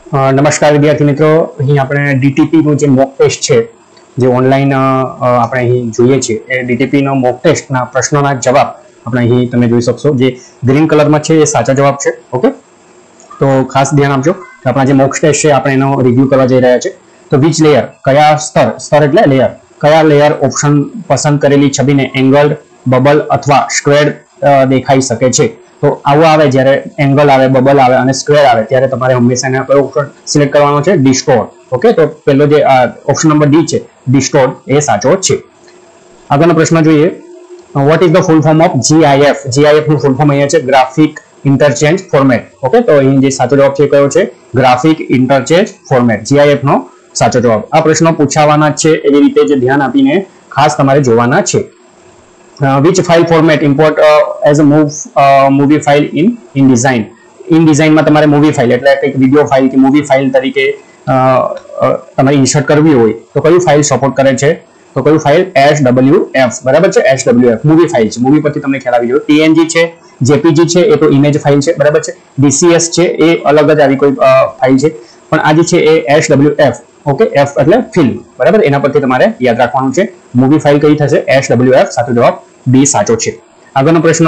નમસ્કાર વિદ્યાર્થી મિત્રો, અહીં આપણે ડીટીપીનું જે મોક ટેસ્ટ છે જે ઓનલાઈન આપણે અહીં જોઈએ છીએ એ ડીટીપીનો મોક ટેસ્ટના પ્રશ્નોના જવાબ આપણે અહીં તમે જોઈ શકશો. જે ગ્રીન કલરમાં છે એ સાચા જવાબ છે. ઓકે, તો ખાસ ધ્યાન આપજો કે આપણા જે મોક ટેસ્ટ છે આપણે એનો રિવ્યુ કરવા જઈ રહ્યા છે. તો વિચ લેયર, કયા સ્તર એટલે લેયર, કયા લેયર ઓપ્શન પસંદ કરેલી છબીને એંગલ્ડ, બબલ અથવા સ્ક્વેર્ડ દેખાઈ શકે છે. તો આવું આવે જ્યારે એંગલ આવે, બબલ આવે અને સ્ક્વેર આવે ત્યારે તમારે હંમેશા એના કયો ઓપ્શન સિલેક્ટ કરવાનો છે? ડિસ્ટોર્ટ. ઓકે, તો પહેલો જે ઓપ્શન નંબર ડી છે ડિસ્ટોર્ટ એ સાચો છે. આગળનો પ્રશ્ન જોઈએ. What is the full form of GIF? GIF નું ફૂલ ફોર્મ અહીંયા છે ગ્રાફિક ઇન્ટરચેન્જ ફોર્મેટ. ઓકે, તો અહીં જે સાચો જવાબ છે કયો છે? Graphic interchange format. GIF નો સાચો જવાબ. આ પ્રશ્નો પૂછાવાના છે એવી રીતે જે ધ્યાન આપીને ખાસ તમારે જોવાના છે. which file format import as a movie file in InDesign? InDesign માં તમારે મૂવી ફાઇલ એટલે એક વિડિયો ફાઇલ કે મૂવી ફાઇલ તરીકે તમારે ઇન્સર્ટ કરવી હોય તો કયું ફાઇલ સપોર્ટ કરે છે? તો કયું ફાઇલ? SWF. બરાબર છે, SWF મૂવી ફાઇલ છે. મૂવી પરથી તમને ખ્યાલ આવી ગયો. TNG છે, JPG છે એ તો ઇમેજ ફાઇલ છે. બરાબર છે. DCS છે એ અલગ જ આવી કોઈ ફાઇલ છે, પણ આ જે છે એ SWF. ઓકે, F એટલે ફિલ્મ. બરાબર, એના પરથી તમારે યાદ રાખવાનું છે. મૂવી ફાઇલ કઈ થશે? SWF. સાચો જવાબ B સાચો છે. આગળનો પ્રશ્ન.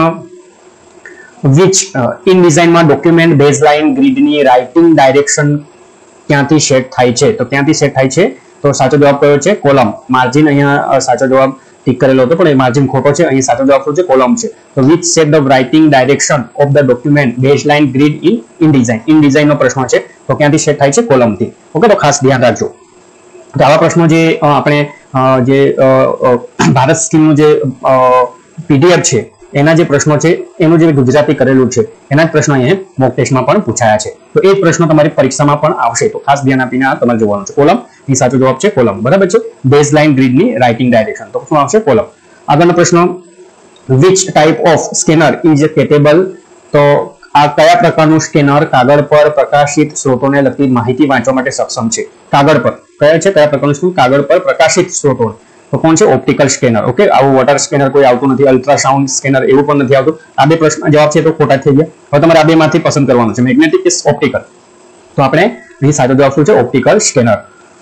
વિચ InDesign માં ડોક્યુમેન્ટ બેઝલાઇન ગ્રીડની રાઇટિંગ ડાયરેક્શન ક્યાંથી સેટ થાય છે? તો ક્યાંથી સેટ થાય છે? તો સાચો જવાબ કયો છે? કોલમ. માર્જિન અહીંયા સાચો જવાબ ટીક કરેલો હતો પણ એ માર્જિન ખોટો છે. અહીં સાચો જવાબ શું છે? કોલમ છે. તો which set the writing direction of the document baseline grid in InDesign? InDesign નો પ્રશ્ન છે તો ક્યાંથી સેટ થાય છે? કોલમથી. ઓકે, તો ખાસ ધ્યાન રાખજો. તો આવા પ્રશ્નો જે આપણે જે ભારત સ્કીમનું જે PDF છે એના જે પ્રશ્નો છે એનું જે ગુજરાતી કરેલું છે એના જ પ્રશ્નો અહીંયા મોક ટેસ્ટમાં પણ પૂછાયા છે. તો એ જ પ્રશ્નો તમારી પરીક્ષામાં પણ આવશે. તો ખાસ ધ્યાન આપીને આ તમારે જોવાનું છે. કોલમ એ સાચો જવાબ છે. કોલમ. બરાબર છે. બેઝલાઇન ગ્રીડની રાઇટિંગ ડાયરેક્શન. તો શું આવશે? કોલમ. આગળનો પ્રશ્ન. Which type of scanner is capable? તો આ કયા પ્રકારનું સ્કેનર કાગળ પર પ્રકાશિત સ્ત્રોતોને લગતી માહિતી વાંચવા માટે સક્ષમ છે? કાગળ પર કયા છે? કયા પ્રકારનું સ્કેનર કાગળ પર પ્રકાશિત સ્ત્રોતો? તો કોણ છે? Optical scanner. ઓકે, આવું વોટર સ્કેનર કોઈ આવતું નથી. અલ્ટ્રાસાઉન્ડ સ્કેનર એવું પણ નથી આવતું. આ બે પ્રશ્ન જવાબ છે તો ખોટા થઈ ગયા. હવે તમારે આ બેમાંથી પસંદ કરવાનું છે, મેગ્નેટિક કે ઓપ્ટિકલ. તો આપણે અહીં સાચો જવાબ શું છે? Optical scanner.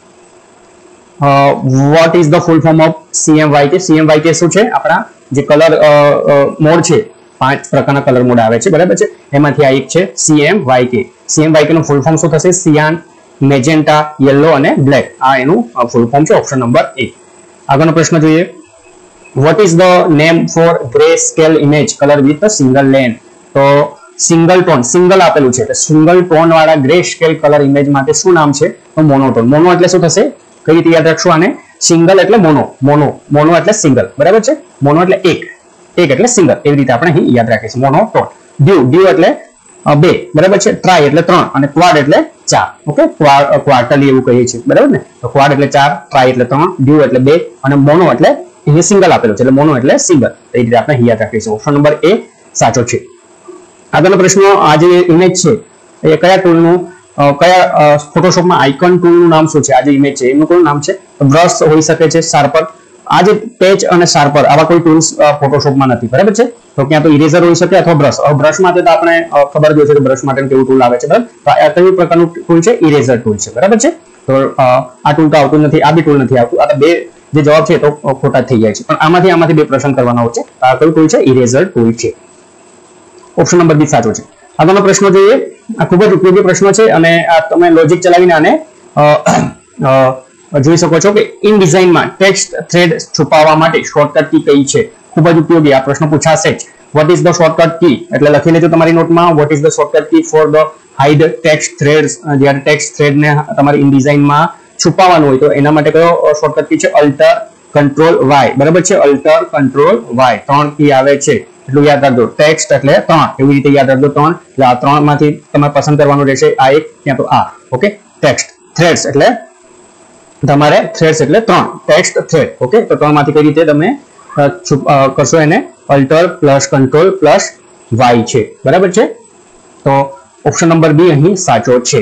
What is the full form of CMYK? CMYK શું છે? આપણા જે કલર મોડ છે, 5 પ્રકારના કલર મોડ આવે છે. બરાબર છે. એમાંથી આ એક છે CMYK. CMYK નું ફૂલ ફોર્મ શું થશે? સિયાન, મેજેન્ટા, યલો અને બ્લેક. આ એનું ફૂલ ફોર્મ છે. Option number A. આગળનો પ્રશ્ન જોઈએ. What is the name for grey scale image colour with single lane? તો સિંગલ ટોન, સિંગલ આપેલું છે, સિંગલ ટોન વાળા ગ્રે સ્કેલ કલર ઇમેજ માટે શું નામ છે? તો મોનોટોન. મોનો એટલે શું થશે? કઈ રીતે યાદ રાખશો આને? સિંગલ એટલે મોનો એટલે સિંગલ. બરાબર છે. મોનો એટલે એક એટલે સિંગલ. એવી રીતે આપણે અહીં યાદ રાખીશું. મોનોટોન. ડ્યુ એટલે 2. બરાબર છે. ટ્રાય એટલે 3 અને ક્વાડ એટલે 4. ઓકે, ક્વાર્ટરલી એવું કહીએ છીએ. બરાબર ને? તો ક્વાડ એટલે 4, ટ્રાય એટલે 3, ડ્યુ એટલે 2 અને મોનો એટલે અહીં સિંગલ આપેલું છે એટલે મોનો એટલે સિંગલ. એ રીતે આપણે યાદ રાખીશું. ઓપ્શન નંબર A સાચો છે. આગળનો પ્રશ્ન. આ જે ઇમેજ છે એ કયા ટૂલનું, કયા ફોટોશોપમાં આઇકન ટૂલનું નામ શું છે? આ જે ઇમેજ છે એનું કોઈ નામ છે? બ્રશ હોઈ શકે છે, શાર્પર. આ જે પેચ અને શાર્પર આવા કોઈ ટૂલ્સ ફોટોશોપમાં નથી. બરાબર છે. તો ક્યાં તો ઇરેઝર હોઈ શકે અથવા બ્રશ. બ્રશ માટે તો આપણે ખબર જ છે કે બ્રશ માટે કેવું ટૂલ આવે છે. બરાબર, તો આ કયું પ્રકારનું ટૂલ છે? ઇરેઝર ટૂલ છે. બરાબર છે. તો આ ટૂલ તો આવતું નથી, આ બી ટૂલ નથી આવતું. આ બે જે જવાબ છે તો ખોટા થઈ જાય છે, પણ આમાંથી બે પ્રશ્ન કરવાના હોય છે. આ કયું ટૂલ છે? ઇરેઝર ટૂલ છે. ઓપ્શન નંબર B સાચો છે. આગળનો પ્રશ્ન જોઈએ. આ ખૂબ જ ઉપયોગી પ્રશ્ન છે અને આ તમે લોજિક ચલાવીને આને જોઈ શકો છો કે InDesign માં ટેક્સ્ટ થ્રેડ છુપાવવા માટે શોર્ટકટ કી કઈ છે? ખૂબ જ ઉપયોગી. આ પ્રશ્ન પૂછાશે જ. What is the shortcut key? એટલે લખી લેજો તમારી નોટમાં. What is the shortcut key for the hide text threads? જ્યારે ટેક્સ્ટ થ્રેડને તમારે InDesign માં છુપાવવાનું હોય તો એના માટે કયો શોર્ટકટ કી છે? Alt Control Y. બરાબર છે. Alt Control Y. 3 કી આવે છે એટલું યાદ રાખજો. ટેક્સ્ટ એટલે 3 એવી રીતે યાદ રાખજો. 3 એટલે આ 3 માંથી તમારે પસંદ કરવાનું રહેશે. આ એક ક્યાં તો આ. ઓકે, ટેક્સ્ટ થ્રેડ્સ એટલે તમારે થ્રેડ્સ એટલે 3 ટેક્સ્ટ થ્રેડ. ઓકે, તો 3 માંથી કઈ રીતે તમે કરશો એને? Alt Control Y છે. બરાબર છે. તો ઓપ્શન નંબર B અહીં સાચો છે.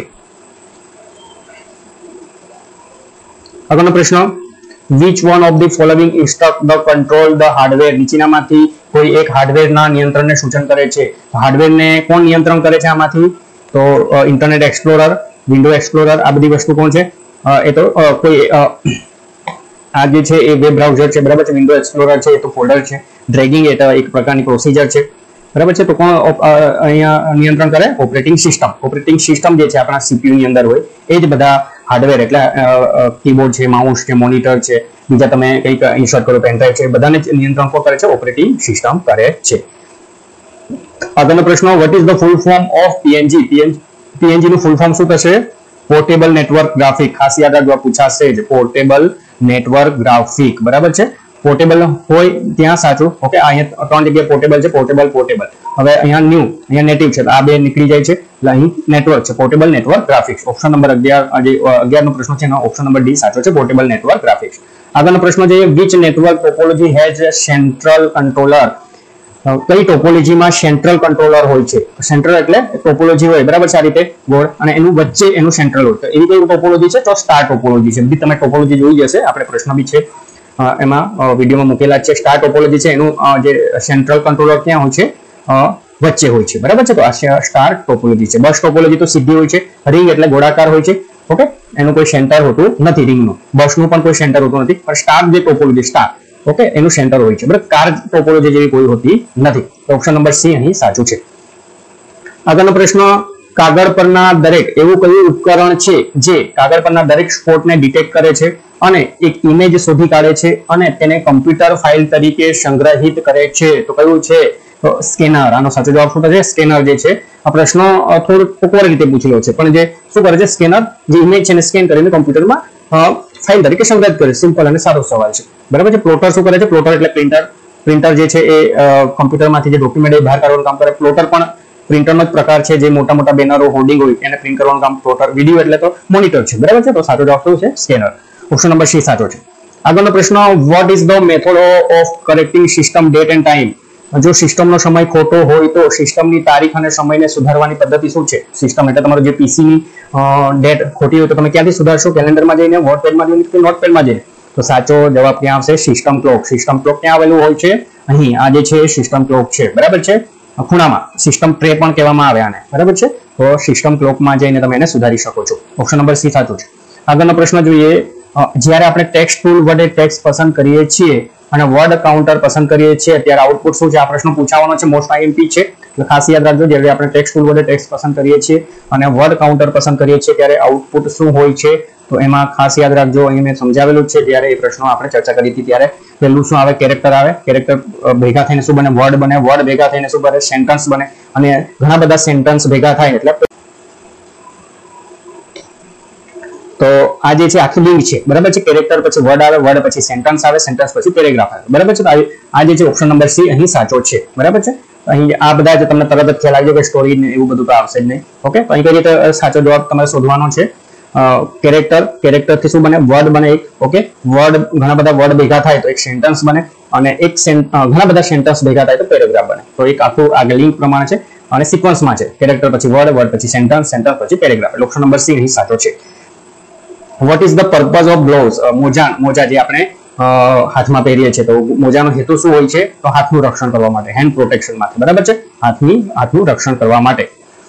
આગળનો પ્રશ્ન. which one of the following instruct the control the hardware? નીચેનામાંથી કોઈ એક હાર્ડવેરના નિયંત્રણને સૂચન કરે છે. હાર્ડવેરને કોણ નિયંત્રણ કરે છે આમાંથી? તો ઇન્ટરનેટ એક્સપ્લોરર, વિન્ડો એક્સપ્લોરર આ બધી વસ્તુ કોણ છે? એ તો કોઈ આ જે છે એ વેબ બ્રાઉઝર છે, બરાબર છે. વિન્ડો એક્સપ્લોરર છે એ તો ફોલ્ડર છે. ડ્રેગિંગ એ તો એક પ્રકારની પ્રોસિજર છે, બરાબર છે. તો કોણ અહીંયા નિયંત્રણ કરે? Operating system. ઓપરેટિંગ સિસ્ટમ જે છે આપણા સીપીયુ ની અંદર હોય એ જ બધા હાર્ડવેર એટલે કીબોર્ડ છે, માઉસ છે, મોનિટર છે, બીજા તમે કંઈક ઇન્સ્ટોલ કરો પેનડ્રાઈવ છે, બધાને નિયંત્રણ કોણ કરે છે? ઓપરેટિંગ સિસ્ટમ કરે છે. આગળનો પ્રશ્ન, what is the full form of PNG? PNG નું ફૂલ ફોર્મ શું થશે? Portable network graphic. ખાસ યાદ રાખજો, પૂછાશે જ. પોર્ટેબલ નેટવર્ક ગ્રાફિક, બરાબર છે. પોર્ટેબલ હોય ત્યાં સાચું. ઓકે, અહીંયા 3 જગ્યાએ પોર્ટેબલ છે. પોર્ટેબલ. હવે અહીંયા ન્યુ, અહીંયા નેટિવ છે, આ બે નીકળી જાય છે. એટલે અહીં નેટવર્ક છે, portable network graphics. Option number 11 નો પ્રશ્ન છે એનો ઓપ્શન નંબર ડી સાચો છે, પોર્ટેબલ નેટવર્ક ગ્રાફિક્સ. આગળનો પ્રશ્ન જોઈએ, which network topology has central controller? કઈ ટોપોલોજીમાં સેન્ટ્રલ કંટ્રોલર હોય છે? સેન્ટ્રલ એટલે ટોપોલોજી હોય, બરાબર છે, આ રીતે ગોળ, અને એનું વચ્ચે એનું સેન્ટ્રલ હોય. તો એવી કઈ ટોપોલોજી છે? તો સ્ટાર ટોપોલોજી છે. બધી તમે ટોપોલોજી જોઈ જશે, આપણે પ્રશ્ન બી છે એમાં વિડીયોમાં મૂકેલા છે. સ્ટાર ટોપોલોજી છે એનું જે સેન્ટ્રલ કંટ્રોલર ક્યાં હોય છે? વચ્ચે હોય છે, બરાબર છે. તો આ સ્ટાર ટોપોલોજી છે. બસ ટોપોલોજી તો સીધી હોય છે. રિંગ એટલે ગોળાકાર હોય છે. ઓકે, એનું કોઈ સેન્ટર હોતું નથી. રિંગનું, બસનું પણ કોઈ સેન્ટર હોતું નથી. પણ સ્ટાર જે ટોપોલોજી, સ્ટાર, ઓકે, એનું સેન્ટર હોય છે, બરાબર. કાર ટોપોલોજી જેવી કોઈ હોતી નથી. તો ઓપ્શન નંબર સી અહીં સાચું છે. આગળનો પ્રશ્ન, કાગળ પરના દરેક એવું કયું ઉપકરણ છે જે કાગળ પરના દરેક સ્પોટને ડિટેક્ટ કરે છે અને એક ઇમેજ શોધી કાઢે છે અને તેને કમ્પ્યુટર ફાઇલ તરીકે સંગ્રહિત કરે છે? તો કયું છે? તો સ્કેનર. આનો સાચો જવાબ શું થશે? સ્કેનર જે છે. આ પ્રશ્ન થોડું ટૂંકવાર રીતે પૂછેલો છે, પણ જે શું કરે છે? સ્કેનર જે ઇમેજ છે એને સ્કેન કરીને કમ્પ્યુટરમાં ફાઇલ તરીકે સંગ્રહિત કરે. સિમ્પલ અને સારો સવાલ છે, બરાબર છે. પ્લોટર શું કરે છે? પ્લોટર એટલે પ્રિન્ટર જે છે એ કમ્પ્યુટરમાંથી જે ડોક્યુમેન્ટ બહાર કાઢવાનું કામ કરે. પ્લોટર પણ પ્રિન્ટરનો જ પ્રકાર છે, જે મોટા મોટા બેનરો, હોર્ડિંગ હોય એને પ્રિન્ટ કરવાનું કામ પ્લોટર. વિડીયો એટલે તો મોનિટર છે, બરાબર છે. તો સાચો જવાબ શું છે? સ્કેનર. ઓપ્શન નંબર સી સાચો છે. આગળનો પ્રશ્ન, what is the method of correcting system date and time? જો સિસ્ટમનો સમય ખોટો હોય તો સિસ્ટમની તારીખ અને સમયને સુધારવાની પદ્ધતિ શું છે? સિસ્ટમ એટલે તમારો જે પીસીની ડેટ ખોટી હોય તો તમે ક્યાંથી સુધારશો? કેલેન્ડરમાં જઈને, વોટપેડમાં જઈને કે નોટપેડમાં જઈને? તો સાચો જવાબ ક્યાં આવશે? System clock. સિસ્ટમ ક્લોક ક્યાં આવેલું હોય છે? અહીં. આ જે છે સિસ્ટમ ક્લોક છે, બરાબર છે. ખૂણામાં સિસ્ટમ ટ્રે પણ કહેવામાં આવે આને, બરાબર છે. તો સિસ્ટમ ક્લોકમાં જઈને તમે એને સુધારી શકો છો. ઓપ્શન નંબર સી સાચું છે. આગળનો પ્રશ્ન જોઈએ, જ્યારે આપણે ટેક્સ્ટ ટૂલ વડે ટેક્સ્ટ પસંદ કરીએ છીએ અને વર્ડ કાઉન્ટર પસંદ કરીએ છીએ ત્યારે આઉટપુટ શું છે? આ પ્રશ્ન પૂછાવાનો છે, મોસ્ટ આઈએમપી છે, એટલે ખાસ યાદ રાખજો. જ્યારે આપણે ટેક્સ્ટ ટૂલ વડે ટેક્સ્ટ પસંદ કરીએ છીએ અને વર્ડ કાઉન્ટર પસંદ કરીએ છીએ ત્યારે આઉટપુટ શું હોય છે? તો એમાં ખાસ યાદ રાખજો, અહીં મેં સમજાવેલું છે. જ્યારે એ પ્રશ્નો આપણે ચર્ચા કરી હતી ત્યારે પહેલું શું આવે? કેરેક્ટર આવે. કેરેક્ટર ભેગા થઈને શું બને? વર્ડ બને. વર્ડ ભેગા થઈને શું બને? સેન્ટન્સ બને. અને ઘણા બધા સેન્ટન્સ ભેગા થાય એટલે તો આ જે છે આખી લિંક છે, બરાબર છે. કેરેક્ટર પછી વર્ડ આવે, વર્ડ પછી સેન્ટન્સ આવે, સેન્ટન્સ પછી પેરેગ્રાફ આવે, બરાબર છે. તો આ જે છે ઓપ્શન નંબર સી અહીં સાચો છે, બરાબર છે. અહીં આ બધા જ તમને તરત જ ખ્યાલ આવી જાય કે સ્ટોરી ને એવું બધું તો આવશે જ નહીં. ઓકે, તો અહીં કઈ રીતે સાચો જવાબ તમારે શોધવાનો છે? કેરેક્ટર થી શું બને? વર્ડ બને એક. ઓકે, વર્ડ, ઘણા બધા વર્ડ ભેગા થાય તો એક સેન્ટન્સ બને, અને ઘણા બધા સેન્ટન્સ ભેગા થાય તો પેરેગ્રાફ બને. તો એક આખું આગળ લિંક પ્રમાણે છે અને સિક્વન્સમાં છે. કેરેક્ટર પછી વર્ડ, વર્ડ પછી સેન્ટન્સ, સેન્ટન્સ પછી પેરેગ્રાફ. એટલે ઓપ્શન નંબર સી અહીં સાચો છે. What is the purpose of gloves? મોજા જે આપણે હાથમાં પહેરીએ છીએ, તો મોજાનો હેતુ શું હોય છે? તો હાથનું રક્ષણ કરવા માટે, હેન્ડ પ્રોટેક્શન માટે, બરાબર છે. હાથનું રક્ષણ કરવા માટે.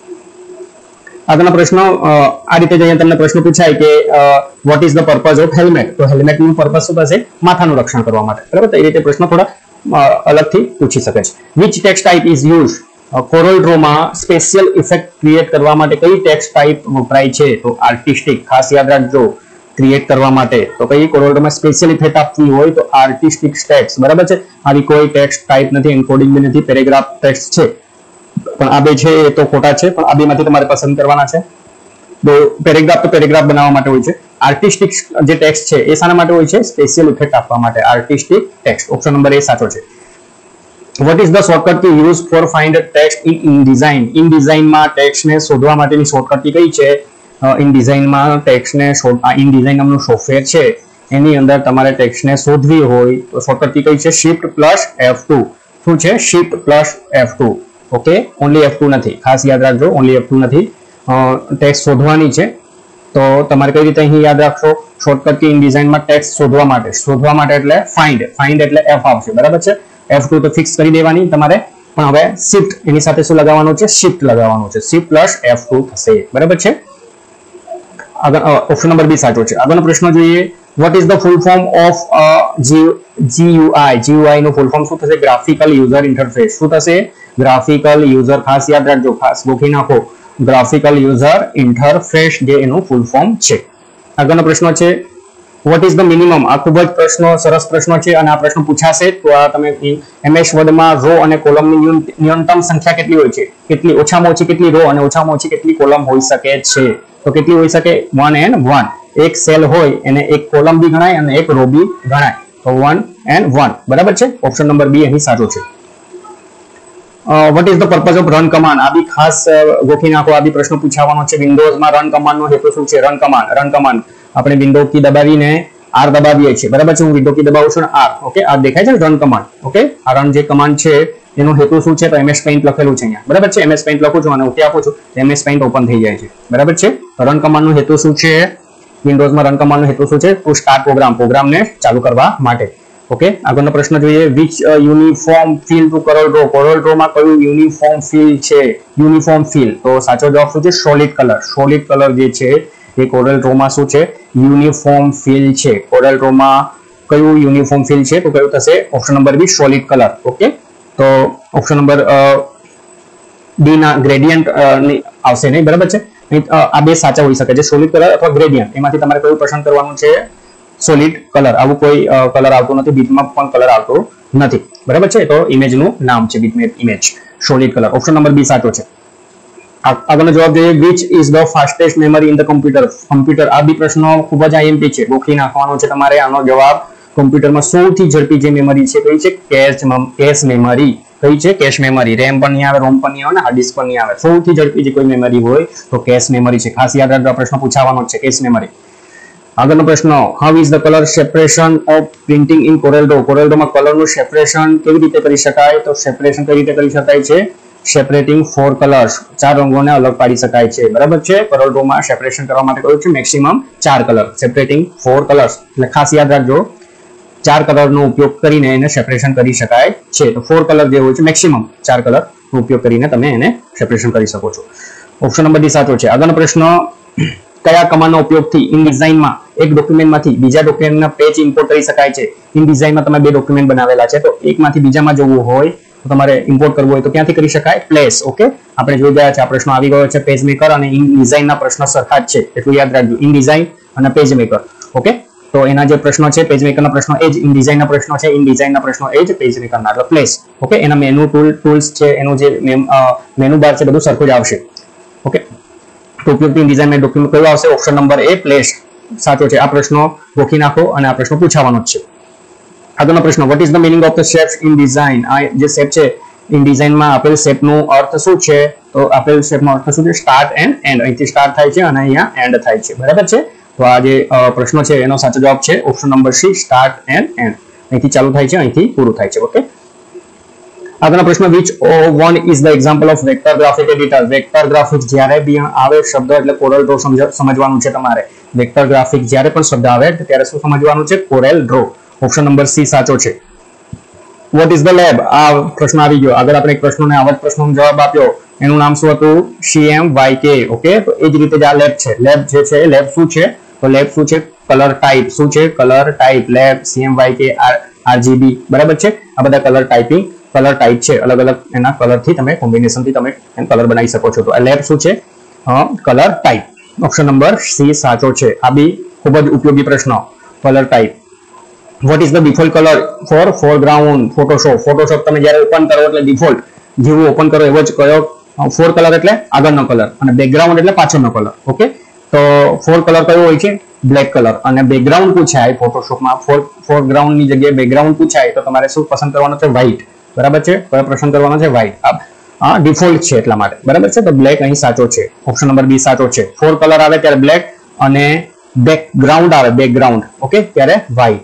આગળનો પ્રશ્ન આ રીતે અહીંયા તમને પ્રશ્ન પૂછાય કે what is the purpose of helmet? તો હેલ્મેટનું પર્પઝ શું થશે? માથાનું રક્ષણ કરવા માટે, બરાબર. તો એ રીતે પ્રશ્ન થોડા અલગથી પૂછી શકે છે. Which text type is use? Corel ડ્રોમાં સ્પેશિયલ ઇફેક્ટ ક્રિએટ કરવા માટે કઈ ટેક્સ્ટ ટાઈપ વપરાય છે? તો આર્ટિસ્ટિક. ખાસ યાદ રાખજો, ક્રિએટ કરવા માટે તો કઈ કોરલ ડ્રોમાં સ્પેશિયલ ઇફેક્ટ આપવી હોય તો આર્ટિસ્ટિક ટેક્સ્ટ, બરાબર છે. આવી કોઈ ટેક્સ્ટ ટાઈપ નથી, એન્કોડિંગ બી નથી, પેરેગ્રાફ ટેક્સ્ટ છે, પણ આ બે છે એ તો ખોટા છે. પણ આ બેમાંથી તમારે પસંદ કરવાના છે. તો પેરેગ્રાફ તો પેરેગ્રાફ બનાવવા માટે હોય છે. આર્ટિસ્ટિક જે ટેક્સ્ટ છે એ શાના માટે હોય છે? સ્પેશિયલ ઇફેક્ટ આપવા માટે. Artistic text. Option number A સાચો છે. What is the shortcut key used for find text in InDesign? InDesign માં ટેક્સ્ટને શોધવા માટેની શોર્ટકટ કી કઈ છે? InDesign માં ટેક્સ્ટને InDesign નામનું સોફ્ટવેર છે, એની અંદર તમારે ટેક્સ્ટને શોધવી હોય તો શોર્ટકટ કી કઈ છે? Shift plus F2. શું છે? Shift plus F2. Okay, only F2 નથી, ખાસ યાદ રાખજો, ઓનલી F2 નથી. ટેક્સ્ટ શોધવાની છે તો તમારે કઈ રીતે અહીં યાદ રાખશો? શોર્ટકટ કી InDesign માં ટેક્સ્ટ શોધવા માટે એટલે find એટલે F આવશે, બરાબર છે. F2 તો ફિક્સ કરી દેવાની તમારે, પણ હવે shift એની સાથે શું લગાવવાનું છે? shift લગાવવાનું છે. shift plus F2 થશે, બરાબર છે. ઓપ્શન નંબર બી સાચો છે. આગળનો પ્રશ્ન જોઈએ. What is the full form of GUI? GUI નું ફૂલ ફોર્મ શું થશે? Graphical user interface. શું થશે? Graphical user. ખાસ યાદ રાખજો, ખાસ ગોખી નાખો. ગ્રાફિકલ યુઝર ઇન્ટરફેસ જે એનું ફૂલ ફોર્મ છે. આગળનો પ્રશ્ન છે વોટ ઇઝ ધ મિનિમમ? આ ખૂબ જ પ્રશ્નો સરસ પ્રશ્નો છે અને આ પ્રશ્ન પૂછાશે તો આ તમે MS વર્ડમાં રો અને કોલમની ન્યૂનતમ સંખ્યા કેટલી હોય છે? કેટલી ઓછામાં ઓછી કેટલી રો અને ઓછામાં ઓછી કેટલી કોલમ હોઈ શકે છે? તો કેટલી હોઈ શકે? 1 and 1. એક સેલ હોય એને એક કોલમ બી ગણાય અને એક રો બી ગણાય. તો 1 and 1 બરાબર છે. ઓપ્શન નંબર બી અહીં સાચો છે. What is the purpose of run command? આ બી ખાસ ગોખી નાખો. આ બી પ્રશ્ન પૂછાવાનો છે. વિન્ડોઝમાં રન કમાન્ડનો હેતુ શું છે? રન કમાન્ડ આપણે વિન્ડો કી દબાવીને R દબાવીએ છીએ બરાબર છે. હું વિન્ડો કી દબાવું છું R. ઓકે, આ દેખાય છે રન કમાન્ડ. ઓકે, આ રન જે કમાન્ડ છે એનો હેતુ શું છે? તો MS Paint લખેલું છે અહીંયા બરાબર છે. MS Paint લખું છું અને ઓકે આપું છું તો MS Paint ઓપન થઈ જાય છે બરાબર છે. રન કમાન્ડનો હેતુ શું છે? વિન્ડોઝમાં રન કમાન્ડનો હેતુ શું છે? ટુ સ્ટાર્ટ પ્રોગ્રામને ચાલુ કરવા માટે. ઓકે, આગળનો પ્રશ્ન જોઈએ. Which uniform fill to Corel draw? Corel draw માં કયું યુનિફોર્મ ફિલ છે? Uniform fill. તો સાચો જવાબ શું છે? Solid colour. સોલિડ કલર જે છે એ કોરલ ડ્રો માં શું છે? યુનિફોર્મ ફિલ છે. કોરલ ડ્રો માં કયું યુનિફોર્મ ફિલ છે? તો કયું થશે? Option number B solid colour. Okay, તો ઓપ્શન નંબર ડી ના ગ્રેડિયન્ટ આવશે નહીં બરાબર છે. આ બે સાચા હોઈ શકે છે, સોલિડ કલર અથવા ગ્રેડિયન્ટ. એમાંથી તમારે કયું પસંદ કરવાનું છે? Solid colour. આવું કોઈ કલર આવતો નથી, બીટમાં પણ કલર આવતો નથી બરાબર છે. તો ઇમેજનું નામ છે bitmap image. Solid colour. Option number B સાચો છે. આગળનો જવાબ જોઈએ. Which is the fastest memory in the computer? આ બી પ્રશ્નો ખૂબ જ IMP છે, ગોખી નાખવાનો છે તમારે. આનો જવાબ કમ્પ્યુટરમાં સૌથી ઝડપી જે મેમરી છે કઈ છે? Cache memory. કઈ છે? Cache memory. રેમ પણ નહીં આવે, રોમ પણ નહીં આવે, હાર્ડ ડિસ્ક પણ નહીં આવે. સૌથી ઝડપી જે કોઈ મેમરી હોય તો કેશ મેમરી છે. ખાસ યાદ રાખજો, આ પ્રશ્ન પૂછાવાનો છે, કેશ મેમરી. આગળનો પ્રશ્ન. How is the colour separation of printing in Corel draw? Corel ડ્રોમાં કલરનું સેપરેશન કેવી રીતે કરી શકાય? તો સેપરેશન કઈ રીતે કરી શકાય છે? સેપરેટિંગ 4 કલર્સ. 4 રંગોને અલગ પાડી શકાય છે બરાબર છે. કોરલ ડ્રોમાં સેપરેશન કરવા માટે કયું છે? Maximum 4 colour. Separating 4 colours. એટલે ખાસ યાદ રાખજો, 4 કલરનો ઉપયોગ કરીને એને સેપરેશન કરી શકાય છે. તો 4 કલર જે હોય છે મેક્સિમમ 4 કલરનો ઉપયોગ કરીને તમે એને સેપરેશન કરી શકો છો. ઓપ્શન નંબર ડી સાચો છે. આગળનો પ્રશ્ન. કયા કમાન્ડનો ઉપયોગથી ઇનડિઝાઇનમાં એક ડોક્યુમેન્ટમાંથી બીજા ડોક્યુમેન્ટના પેજ ઇમ્પોર્ટ કરી શકાય છે? ઇનડિઝાઇનમાં તમે બે ડોક્યુમેન્ટ બનાવેલા છે તો એકમાંથી બીજામાં જવું હોય તો તમારે ઇમ્પોર્ટ કરવું હોય તો ક્યાંથી કરી શકાય? પ્લેસ. ઓકે, આપણે જોઈ ગયા છે, આ પ્રશ્ન આવી ગયો છે. પેજ મેકર અને ઇનડિઝાઇનના પ્રશ્ન સરખા જ છે, એટલું યાદ રાખજો. ઇનડિઝાઇન અને પેજ મેકર. ઓકે, તો એના જે પ્રશ્નો છે પેજ મેકરના પ્રશ્નો એ જ ઇનડિઝાઇનના પ્રશ્નો છે, ઇનડિઝાઇનના પ્રશ્નો એ જ પેજ મેકરના. એટલે પ્લેસ. ઓકે, એના મેનુ ટૂલ્સ છે, એનું જે મેનુ બાર છે બધું સરખું જ આવશે. ઓકે, તો ઉપયોગથી ઇનડિઝાઇન ડોક્યુમેન્ટ કયું આવશે? ઓપ્શન નંબર એ પ્લેસ સાચો છે. આ પ્રશ્નો ગોખી નાખો અને આ પ્રશ્ન પૂછાવાનો જ છે. આગળનો પ્રશ્ન. What is the meaning of the shapes in design? આ જે શેપ છે ઇન ડિઝાઇનમાં આપેલ શેપનો અર્થ શું છે? તો આપેલ શેપનો અર્થ શું છે? Start end end. અહીંથી સ્ટાર્ટ થાય છે અને અહીંયા એન્ડ થાય છે બરાબર છે. તો આ જે પ્રશ્ન છે એનો સાચો જવાબ છે option number C, start end end. અહીંથી ચાલુ થાય છે, અહીંથી પૂરું થાય છે. ઓકે, આગળનો પ્રશ્ન. Which one is the example of vector graphic editor? Vector graphic જ્યારે બી આવે શબ્દ એટલે કોરલ ડ્રો સમજવાનું છે તમારે. વેક્ટર ગ્રાફિક જ્યારે પણ શબ્દ આવે ત્યારે શું સમજવાનું છે? Corel draw. Option number C સાચો છે. What is the lab? આ પ્રશ્ન આવી ગયો. આગળ આપણે એક પ્રશ્નને આવા જ પ્રશ્નનો જવાબ આપ્યો. એનું નામ શું હતું? CMYK. ઓકે, તો એ જ રીતે જ આ લેબ છે. લેબ જે છે લેબ શું છે? તો લેબ શું છે? Colour type. શું છે? Colour type. Lab, CMYK, RGB બરાબર છે. આ બધા કલર ટાઈપ છે. અલગ અલગ એના કલરથી તમે કોમ્બિનેશનથી તમે કલર બનાવી શકો છો. તો આ લેબ શું છે? Colour type. Option number C સાચો છે. આ બી ખૂબ જ ઉપયોગી પ્રશ્ન. Colour type. What is the default colour for foreground Photoshop? Photoshop તમે જ્યારે ઓપન કરો એટલે ડિફોલ્ટ જેવું ઓપન કરો એવો જ કયો? ફોર કલર એટલે આગળનો કલર અને બેકગ્રાઉન્ડ એટલે પાછળનો કલર. ઓકે, તો ફોર કલર કયો હોય છે? Black colour. અને બેકગ્રાઉન્ડ પૂછાય ફોટોશોપમાં, ફોરગ્રાઉન્ડની જગ્યાએ બેકગ્રાઉન્ડ પૂછાય તો તમારે શું પસંદ કરવાનું છે? વ્હાઇટ બરાબર છે. કયો પસંદ કરવાનો છે? વ્હાઇટ. આ ડિફોલ્ટ છે એટલા માટે બરાબર છે. તો બ્લેક અહીં સાચો છે. ઓપ્શન નંબર બી સાચો છે. ફોર કલર આવે ત્યારે બ્લેક અને બેકગ્રાઉન્ડ આવે બેકગ્રાઉન્ડ ઓકે ત્યારે white.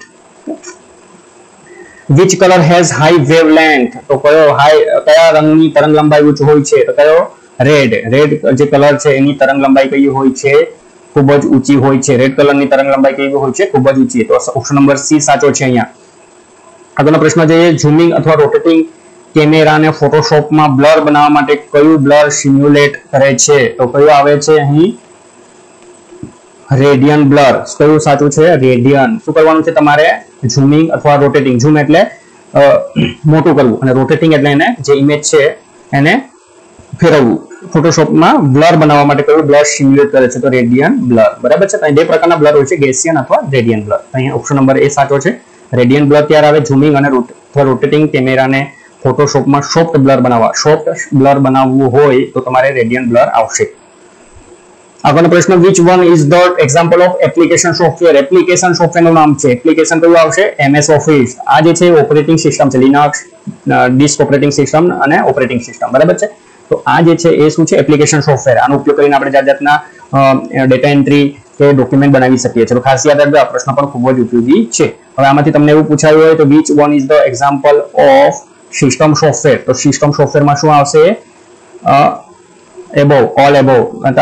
Which colour has high wavelength? તો કયા રંગની તરંગ લંબાઈ ઉચ્ચ હોય છે? તો કયો? રેડ. રેડ જે કલર છે એની તરંગ લંબાઈ કઈ હોય છે? ખૂબ જ ઊંચી હોય છે. રેડ કલરની તરંગ લંબાઈ કેવી હોય છે? ખૂબ જ ઊંચી. તો ઓપ્શન નંબર સી સાચો છે અહીંયા. આગળનો પ્રશ્ન જોઈએ. ઝૂમિંગ અથવા રોટેટિંગ કેમેરાને ફોટોશોપમાં બ્લર બનાવવા માટે કયું બ્લર સિમ્યુલેટ કરે છે? તો કયું આવે છે અહીં? રેડિયન બ્લર કયું સાચું છે? રેડિયન. શું કરવાનું છે તમારે? ઝૂમિંગ અથવા રોટેટિંગ. ઝૂમ એટલે મોટું કરવું અને રોટેટિંગ એટલે એને જે ઇમેજ છે એને ફેરવવું. ફોટોશોપમાં બ્લર બનાવવા માટે કયું બ્લર સિમ્યુલેટ કરે છે? તો રેડિયન બ્લર. બરાબર છે. બે પ્રકારના બ્લર હોય છે, ગેસિયન અથવા રેડિયન બ્લર. અહીંયા ઓપ્શન નંબર એ સાચો છે. રેડિયન બ્લર ત્યારે આવે ઝૂમિંગ અને અથવા રોટેટિંગ કેમેરાને ફોટોશોપમાં સોફ્ટ બ્લર બનાવવું હોય તો તમારે રેડિયન બ્લર આવશે. આગળનો પ્રશ્ન, which one is the example of application software? Application સોફ્ટવેરનું નામ છે. એપ્લિકેશન કયું આવશે? MS Office. આ જે છે ઓપરેટિંગ સિસ્ટમ છે, લિનક્સ, ડિસ્ક ઓપરેટિંગ સિસ્ટમ અને ઓપરેટિંગ સિસ્ટમ. બરાબર છે. તો આ જે છે એ શું છે? Application software. આનો ઉપયોગ કરીને આપણે જાતના ડેટા એન્ટ્રી કે ડોક્યુમેન્ટ બનાવી શકીએ છીએ. તો ખાસ યાદ રાખજો, આ પ્રશ્ન પણ ખૂબ જ ઉપયોગી છે. હવે આમાંથી તમને એવું પૂછાયું હોય તો which one is the example of system software? તો સિસ્ટમ સોફ્ટવેરમાં શું આવશે? Above, all above.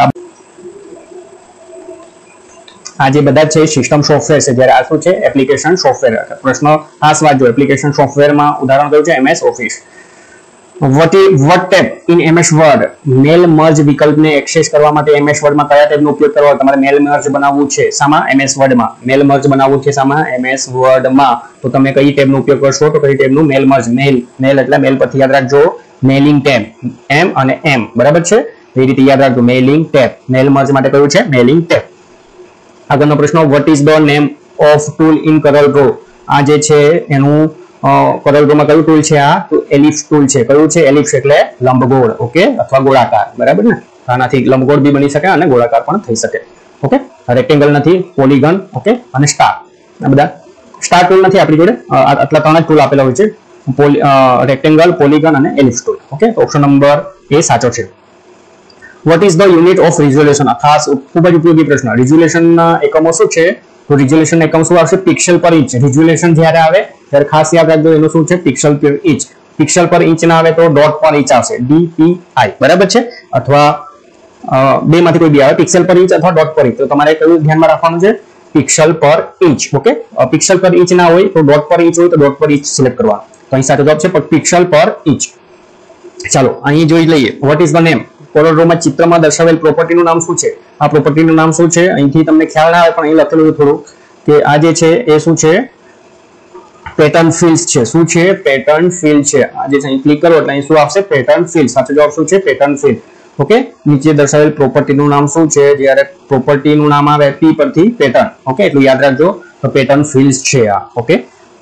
આ જે બધા છે સિસ્ટમ સોફ્ટવેર છે, જ્યારે આ શું છે? Application software. પ્રશ્ન ખાસ વાંચજો. એપ્લિકેશન સોફ્ટવેરમાં ઉદાહરણ કયું છે? MS Office. what tab in MS Word? Mail merge વિકલ્પને એક્સેસ કરવા માટે MS વર્ડમાં કયા ટેબનો ઉપયોગ કરવો? તમારે મેલ મર્જ બનાવવું છે. શામાં? MS વર્ડમાં. મેલ મર્જ બનાવવું છે શામાં? MS વર્ડમાં. તો તમે કઈ ટેબનો ઉપયોગ કરશો? તો કઈ ટેબનું? મેલ મર્જ. મેલ એટલે મેલ પરથી યાદ રાખજો મેલિંગ ટેબ, M અને M. બરાબર છે. એ રીતે યાદ રાખજો મેલિંગ ટેબ. મેલ મર્જ માટે કયું છે? Mailing tab. આગળનો પ્રશ્ન, what is the name of tool in CorelDRAW? આ જે છે એનું CorelDRAW માં કયું ટૂલ છે? આ તો એલિપ્સ ટૂલ છે. કયું છે? એલિપ્સ એટલે લંબગોળ, ઓકે, અથવા ગોળાકાર. બરાબર ને? આનાથી લંબગોળ બી બની શકે અને ગોળાકાર પણ થઈ શકે. ઓકે. રેક્ટેંગલ નથી, પોલીગન, ઓકે, અને સ્ટાર. આ બધા સ્ટાર ટૂલ નથી આપણી જોડે. આટલા ત્રણ જ ટૂલ આપેલા હોય છે, રેક્ટેંગલ, પોલીગન અને ellipse tool. Okay. Option number A સાચો છે. What is the unit of resolution? ખાસ ખૂબ જ ઉપયોગી પ્રશ્ન. રિઝોલ્યુશનના એકમો શું છે? તો રિઝોલ્યુશન એકમ શું આવશે? Pixel per inch. રિઝોલ્યુશન જ્યારે આવે ત્યારે ખાસ યાદ રાખજો એનું શું છે? Pixel per inch. Pixel per inch ના આવે તો ડોટ પર ઇંચ આવશે, DPI. બરાબર છે. અથવા બે માંથી કોઈ બી આવે, પિક્સેલ પર ઇંચ અથવા ડોટ પર ઇંચ. તો તમારે કયું ધ્યાનમાં રાખવાનું છે? Pixel per inch. Okay. Pixel per inch ના હોય તો ડોટ પર ઇંચ હોય તો ડોટ પર ઇંચ સિલેક્ટ કરવાનું. તો અહીં સાચો જવાબ છે પિક્સેલ પર ઇંચ. ચાલો અહીં જોઈ લઈએ. What is the name? CorelDRAW માં ચિત્રમાં દર્શાવેલ પ્રોપર્ટીનું નામ શું છે? આ પ્રોપર્ટીનું નામ શું છે? અહીંથી તમને ખ્યાલ ના આવે પણ અહીં લખેલું છે થોડું કે આ જે છે એ શું છે? પેટર્ન ફિલ્ડ છે. શું છે? પેટર્ન ફિલ્ડ છે. આ જે છે અહીં ક્લિક કરો એટલે અહીં શું આવશે? Pattern field. સાચો જવાબ શું છે? Pattern field. ઓકે. નીચે દર્શાવેલ પ્રોપર્ટીનું નામ શું છે? જ્યારે પ્રોપર્ટીનું નામ આવે P પરથી પેટર્ન, ઓકે, એટલું યાદ રાખજો. તો પેટર્ન ફિલ્ડ છે આ. ઓકે.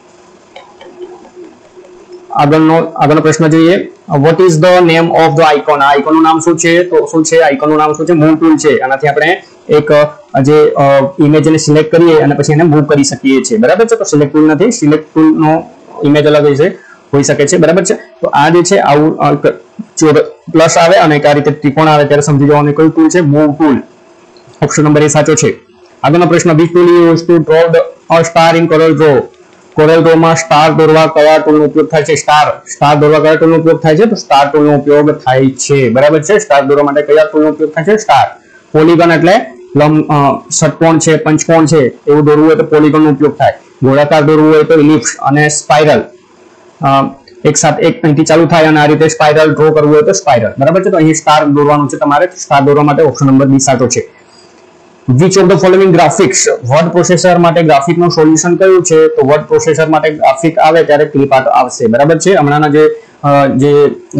આગળનો પ્રશ્ન જોઈએ. What is the name of the icon? આ આઇકોનનું નામ શું છે? તો શું છે? આઇકોનનું નામ શું છે? મૂવ ટૂલ છે. આનાથી આપણે એક જે ઇમેજને સિલેક્ટ કરીએ અને પછી એને મૂવ કરી શકીએ છીએ. બરાબર છે. તો સિલેક્ટ ટૂલ નથી, સિલેક્ટ ટૂલનો ઇમેજ અલગ હોઈ શકે છે. બરાબર છે. તો આ જે છે આવું પ્લસ આવે અને આ રીતે ત્રિકોણ આવે ત્યારે સમજી જવાનું કયું ટૂલ છે? Move tool. Option number A સાચો છે. આગળનો પ્રશ્ન, which tool use to draw a star in CorelDRAW? CorelDRAW માં સ્ટાર દોરવા કયા ટૂલનો ઉપયોગ થાય છે? સ્ટાર દોરવા કયા ટૂલનો ઉપયોગ થાય છે? તો સ્ટાર ટૂલનો ઉપયોગ થાય છે. બરાબર છે. સ્ટાર દોરવા માટે કયા ટૂલનો ઉપયોગ થાય છે? સ્ટાર. પોલીગન એટલે ષટકોણ છે, પંચકોણ છે, એવું દોરવું હોય તો પોલીગનનો ઉપયોગ થાય. ગોળાકાર દોરવું હોય તો ઇલિપ્સ અને સ્પાઇરલ. એક સાથે એક અહીંથી ચાલુ થાય અને આ રીતે સ્પાઇરલ ડ્રો કરવું હોય તો સ્પાઇરલ. બરાબર છે. તો અહીં સ્ટાર દોરવાનું છે તમારે. સ્ટાર દોરવા માટે ઓપ્શન નંબર બી સાચો છે. Which of the following graphics? Word processor માટે ગ્રાફિકનું સોલ્યુશન કયું છે? તો વર્ડ પ્રોસેસર માટે ગ્રાફિક આવે ત્યારે ક્લિપ આર્ટ આવશે. બરાબર છે. હમણાંના જે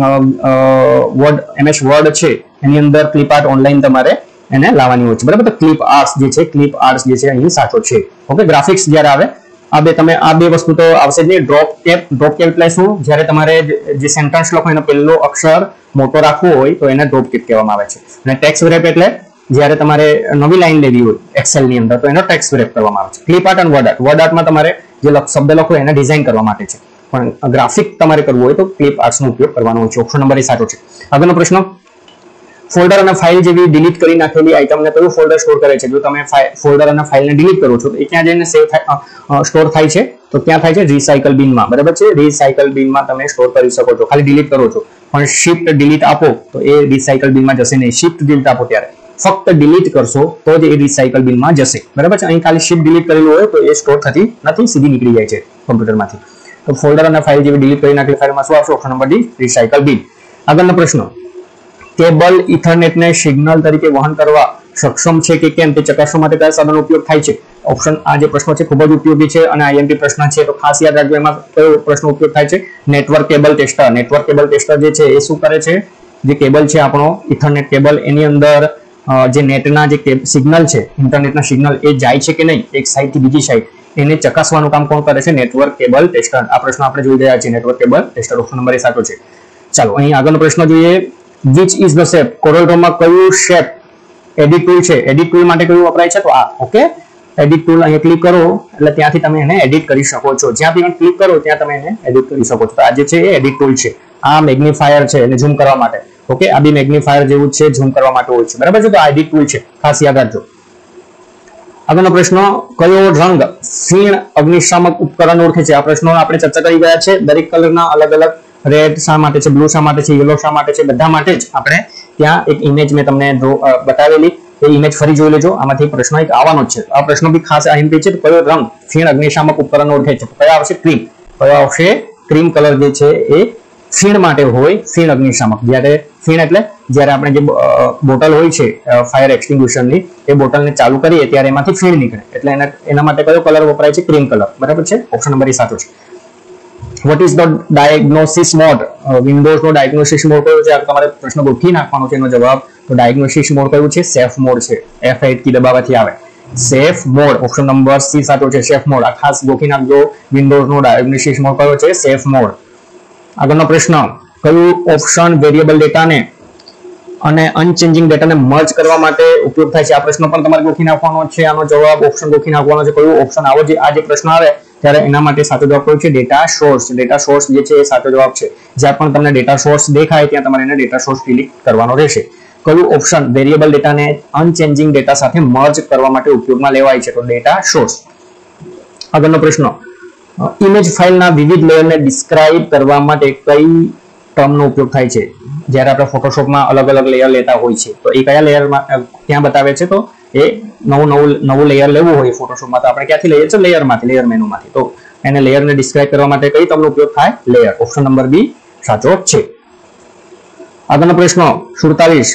MS વર્ડ છે એની અંદર ક્લિપ આર્ટ ઓનલાઈન તમારે એને લાવવાની હોય છે. બરાબર. તો ક્લિપ આર્ટ્સ જે છે, ક્લિપ આર્ટ્સ જે છે અહીં સાચો છે. ઓકે. ગ્રાફિક્સ જ્યારે આવે આ બે વસ્તુ તો આવશે જ નહીં. ડ્રોપ કેપ એટલે શું? જ્યારે તમારે જે સેન્ટેન્સ લખો એનો પહેલો અક્ષર મોટો રાખવો હોય તો એને ડ્રોપ કેપ કહેવામાં આવે છે. અને ટેક્સ્ટ રેપ એટલે જ્યારે તમારે નવી લાઈન લેવી હોય એક્સેલ ની અંદર તો એનો ટેક્સ્ટ રેપ કરવામાં આવે છે. ક્લિપ આર્ટ અને વર્ડ આર્ટમાં તમારે જે શબ્દ લખો એને ડિઝાઇન કરવા માટે છે, પણ ગ્રાફિક તમારે કરવું હોય તો ક્લિપ આર્ટ્સનો ઉપયોગ કરવાનો હોય છે. ઓપ્શન નંબર એ સાચો છે. આગળનો પ્રશ્ન, ફોલ્ડર અને ફાઇલ જેવી ડિલીટ કરી નાખેલી આઇટમને કયું ફોલ્ડર સ્ટોર કરે છે? જો તમે ફોલ્ડર અને ફાઇલને ડિલીટ કરો છો તો એ ક્યાં જઈને સ્ટોર થાય છે? તો ક્યાં થાય છે? રિસાયકલ બિનમાં. બરાબર છે. રિસાયકલ બિનમાં તમે સ્ટોર કરી શકો છો. ખાલી ડિલીટ કરો છો પણ શિફ્ટ ડિલીટ આપો તો એ રિસાયકલ બિનમાં જશે નહીં. શિફ્ટ ડિલીટ આપો ત્યારે ફક્ત ડિલીટ કરશો તો જ એ રિસાયકલ બિનમાં જશે. બરાબર છે. અહીં ખાલી શિફ્ટ ડિલીટ કરેલું હોય તો એ સ્ટોર થતી નથી, સીધી નીકળી જાય છે કમ્પ્યુટરમાંથી. તો ફોલ્ડર અને ફાઇલ જેવી ડિલીટ કરી નાખેલી ફાઇલમાં શું આવશે? ઓપ્શન નંબર ડી, રિસાયકલ બિન. આગળનો પ્રશ્ન, કેબલ ઇથરનેટને સિગ્નલ તરીકે વહન કરવા સક્ષમ છે કે કેમ તે ચકાસવા માટે કયા સાધનનો ઉપયોગ થાય છે? ઓપ્શન આ જે પ્રશ્ન છે ખૂબ જ ઉપયોગી છે અને આઈએમપી પ્રશ્ન છે, તો ખાસ યાદ રાખજો એમાં કયો પ્રશ્ન ઉપયોગ થાય છે? Network cable tester. Network cable tester જે છે એ શું કરે છે? જે કેબલ છે આપણો ઇથરનેટ કેબલ, એની અંદર જે નેટના જે સિગ્નલ છે, ઇન્ટરનેટના સિગ્નલ એ જાય છે કે નહીં એક સાઈડ થી બીજી સાઈડ, એને ચકાસવાનું કામ કોણ કરે છે? Network cable tester. આ પ્રશ્ન આપણે જોઈ રહ્યા છીએ, network cable tester. Option number A સાચો છે. ચાલો અહીં આગળનો પ્રશ્ન જોઈએ. Which is the shape? કોરલડ્રોમાં કયું શેપ એડિટ ટૂલ છે? એડિટ ટૂલ માટે કયું વપરાય છે? તો આ ઓકે, એડિટ ટૂલ અહીંયા ક્લિક કરો એટલે ત્યાંથી તમે એને એડિટ કરી શકો છો. જ્યાં પણ ક્લિક કરો ત્યાં તમે એને એડિટ કરી શકો છો. તો આ જે છે એ એડિટ ટૂલ છે. આ મેગ્નિફાયર છે એને ઝૂમ કરવા માટે. ઓકે, આ બી મેગ્નિફાયર જેવું છે, ઝૂમ કરવા માટે હોય છે, બરાબર છે. તો આ એડિટ ટૂલ છે, ખાસ યાદ રાખજો. આગળનો પ્રશ્ન, કયો રંગ ફીણ અગ્નિશામક ઉપકરણ ઓળખે છે? આ પ્રશ્નો આપણે ચર્ચા કરી ગયા છે. દરેક કલરના અલગ અલગ, રેડ શા માટે છે, બ્લુ શા માટે છે, યલો શા માટે છે, બધા માટે જ આપણે ત્યાં એક ઇમેજ મેં તમને બતાવેલી, એ ઇમેજ ફરી જોઈ લેજો. આમાંથી પ્રશ્ન એક આવવાનો જ છે. આ પ્રશ્ન બી ખાસ આઈએમપી છે. કયો રંગ ફીણ અગ્નિશામક ઉપકરણ ઓળખે છે? કયો આવશે? ક્રીમ. કયો આવશે? ક્રીમ કલર જે છે એ ફીણ માટે હોય, ફીણ અગ્નિશામક. જ્યારે ફીણ એટલે જ્યારે આપણે જે બોટલ હોય છે ફાયર એક્સટિંગ્વિશરની, એ બોટલને ચાલુ કરીએ ત્યારે એમાંથી ફીણ નીકળે, એટલે એના માટે કયો કલર વપરાય છે? ક્રીમ કલર, બરાબર છે. ઓપ્શન નંબર એ સાચો છે. What is the diagnosis mode? વિન્ડોઝનો ડાયગ્નોસિસ મોડ કયો છે? આ તમારે પ્રશ્ન ગોઠવી નાખવાનો છે એનો જવાબ. તો ડાયગ્નોસિસ મોડ કયું છે? સેફ મોડ છે. F8 કી દબાવવાથી આવે safe mode. Option number C સાચો છે, સેફ મોડ. આ ખાસ ગોઠવી નાખજો. વિન્ડોઝનો ડાયગ્નોસિસ મોડ કયો છે? Safe mode. આગળનો પ્રશ્ન, કયું ઓપ્શન વેરિયેબલ ડેટાને અને અનચેન્જિંગ ડેટાને મર્જ કરવા માટે ઉપયોગ થાય છે? આ પ્રશ્ન પણ તમારે ગોઠવી નાખવાનો છે. આનો જવાબ ઓપ્શન ગોઠવી નાખવાનો છે. કયું ઓપ્શન આવો જે આ જે પ્રશ્ન આવે ત્યારે એના માટે સાચો જવાબ કયો છે? Data source. ડેટા સોર્સ જે છે એ સાચો જવાબ છે. જ્યાં પણ તમને ડેટા સોર્સ દેખાય ત્યાં તમારે એને ડેટા સોર્સ ક્લિક કરવાનો રહેશે. કયું ઓપ્શન વેરિયેબલ ડેટાને અનચેન્જિંગ ડેટા સાથે મર્જ કરવા માટે ઉપયોગમાં લેવાય છે? તો ડેટા સોર્સ. આગળનો પ્રશ્ન, ઇમેજ ફાઇલના વિવિધ લેયરને ડિસ્ક્રાઇબ કરવા માટે કઈ ટર્મનો ઉપયોગ થાય છે? જ્યારે આપણે ફોટોશોપમાં અલગ અલગ લેયર લેતા હોય છે તો એ કયા લેયરમાં ત્યાં બતાવે છે? તો એ નવું લેયર લેવું હોય ફોટોશોપમાં તો આપણે ક્યાંથી લઈએ છીએ? લેયરમાંથી, લેયર મેનુમાંથી. તો એને લેયરને ડિસ્ક્રાઇબ કરવા માટે કઈ ટર્મનો ઉપયોગ થાય? લેયર. ઓપ્શન નંબર બી સાચો છે. આગળનો પ્રશ્ન 47,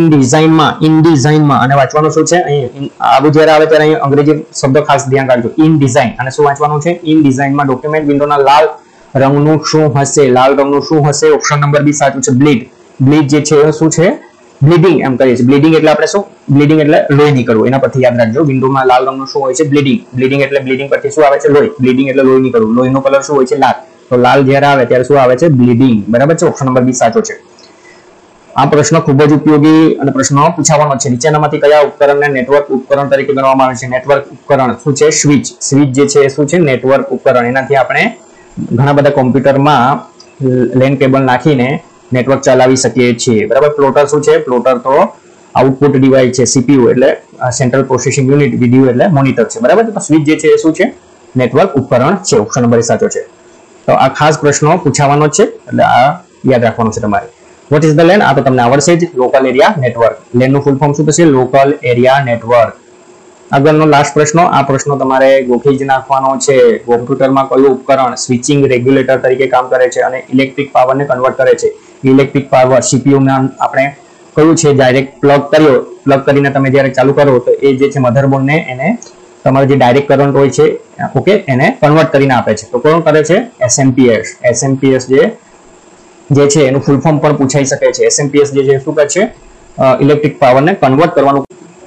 ઇન ડિઝાઇનમાં અને વાંચવાનું શું છે? અહીં આવું જ્યારે આવે ત્યારે અહીં અંગ્રેજી શબ્દ ખાસ ધ્યાન રાખજો. ઇન ડિઝાઇન અને શું વાંચવાનું છે? ઇન ડિઝાઇનમાં ડોક્યુમેન્ટ વિન્ડોના લાલ રંગનું શું હશે? લાલ રંગનું શું હશે? ઓપ્શન નંબર બી સાચું છે, બ્લીડ. બ્લીડ જે છે એ શું છે? બ્લીડિંગ એમ કહીએ છીએ. બ્લીડિંગ એટલે આપણે શું? બ્લીડિંગ એટલે લોહી નીકળવું. એના પરથી યાદ રાખજો. વિન્ડોમાં લાલ રંગનું શું હોય છે? બ્લીડિંગ. બ્લીડિંગ એટલે બ્લીડિંગ પરથી શું આવે છે? લોહી. બ્લીડિંગ એટલે લોહી નીકળવું. લોહીનો કલર શું હોય છે? લાલ. તો લાલ જ્યારે આવે ત્યારે શું આવે છે? બ્લીડિંગ, બરાબર છે. ઓપ્શન નંબર બી સાચો છે. આ પ્રશ્ન ખૂબ જ ઉપયોગી અને પ્રશ્ન પૂછાવાનો છે. નીચેનામાંથી કયા ઉપકરણને નેટવર્ક ઉપકરણ તરીકે ગણવામાં આવે છે? નેટવર્ક ઉપકરણ શું છે? સ્વિચ. સ્વિચ જે છે એ શું છે? નેટવર્ક ઉપકરણ. એનાથી આપણે ઘણા બધા કોમ્પ્યુટરમાં લેન કેબલ નાખીને નેટવર્ક ચલાવી શકીએ છીએ, બરાબર. પ્લોટર શું છે? પ્લોટર તો આઉટપુટ ડિવાઇસ છે. CPU એટલે સેન્ટ્રલ પ્રોસેસિંગ યુનિટ, વિડિયો એટલે મોનિટર છે, બરાબર. તો સ્વિચ જે છે એ શું છે? નેટવર્ક ઉપકરણ છે. ઓપ્શન નંબર સાચો છે. તો આ ખાસ પ્રશ્નો પૂછાવાનો છે એટલે આ યાદ રાખવાનું છે તમારે. What is the LAN? આ તો તમને આવડશે જ. Local area network. લેન નું ફૂલ ફોર્મ શું થશે? Local area network. આગળનો લાસ્ટ પ્રશ્ન, આ પ્રશ્ન તમારે ગોખી જ નાખવાનો છે. કોમ્પ્યુટરમાં કયું ઉપકરણ સ્વિચિંગ રેગ્યુલેટર તરીકે કામ કરે છે અને ઇલેક્ટ્રિક પાવરને કન્વર્ટ કરે છે? ઇલેક્ટ્રિક પાવર CPU માં આપણે કયું છે? ડાયરેક્ટ પ્લગ કરીને તમે જ્યારે ચાલુ કરો તો એ જે છે મધરબોર્ડને એને તમારે જે ડાયરેક્ટ કરંટ હોય છે ઓકે એને કન્વર્ટ કરીને આપે છે. તો કોણ કરે છે? SMPS. SMPS જે છે એનું ફૂલ ફોર્મ પણ પૂછાઈ શકે છે. SMPS જે છે શું કરે છે? ઇલેક્ટ્રિક પાવરને કન્વર્ટ કરવાનું.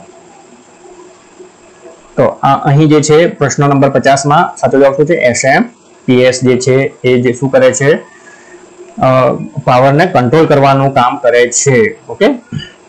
તો આ અહીં જે છે પ્રશ્ન નંબર 50 માં સાચો જવાબ શું છે? SMPS જે છે એ જે શું કરે છે? પાવરને કંટ્રોલ કરવાનું કામ કરે છે. ઓકે.